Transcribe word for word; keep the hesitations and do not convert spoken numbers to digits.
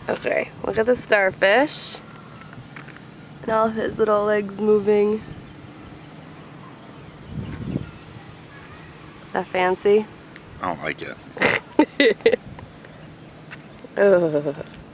Okay, look at the starfish. And all of his little legs moving. Is that fancy? I don't like it. Ugh.